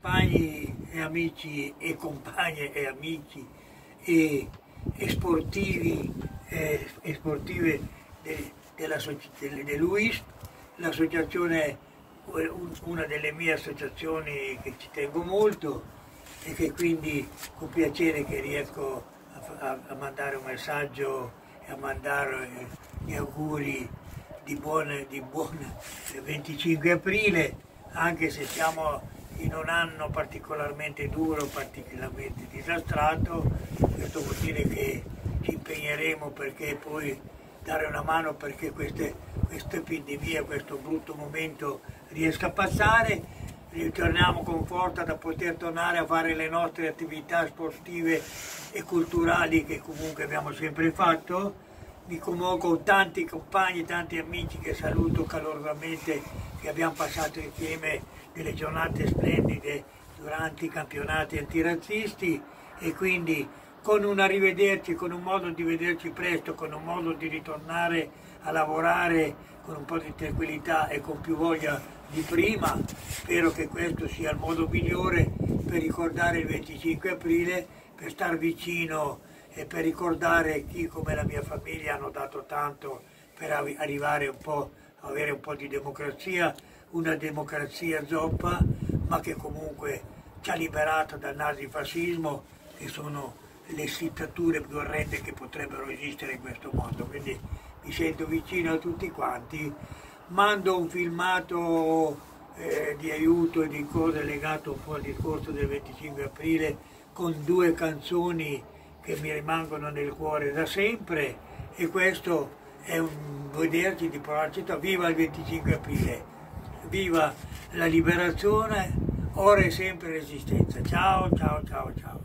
compagni e amici e compagne e amici e sportivi e sportive dell'UISP, l'associazione è una delle mie associazioni che ci tengo molto e che quindi con piacere che riesco a mandare un messaggio e a mandare gli auguri di buon 25 aprile, anche se siamo in un anno particolarmente duro, particolarmente disastrato. Questo vuol dire che ci impegneremo perché poi dare una mano perché questa epidemia, questo brutto momento riesca a passare. Ritorniamo con forza da poter tornare a fare le nostre attività sportive e culturali che comunque abbiamo sempre fatto. Mi commuovo con tanti compagni, tanti amici che saluto calorosamente, che abbiamo passato insieme delle giornate splendide durante i campionati antirazzisti e quindi con un arrivederci, con un modo di vederci presto, con un modo di ritornare a lavorare con un po' di tranquillità e con più voglia di prima. Spero che questo sia il modo migliore per ricordare il 25 aprile, per star vicino e per ricordare chi come la mia famiglia hanno dato tanto per arrivare un po' a avere un po' di democrazia, una democrazia zoppa, ma che comunque ci ha liberato dal nazifascismo, che sono le dittature più orrende che potrebbero esistere in questo mondo. Quindi mi sento vicino a tutti quanti, mando un filmato di aiuto e di cose legato un po' al discorso del 25 aprile con due canzoni che mi rimangono nel cuore da sempre, e questo è un vederci di provarci. Viva il 25 aprile, viva la liberazione, ora e sempre resistenza. Ciao, ciao, ciao, ciao.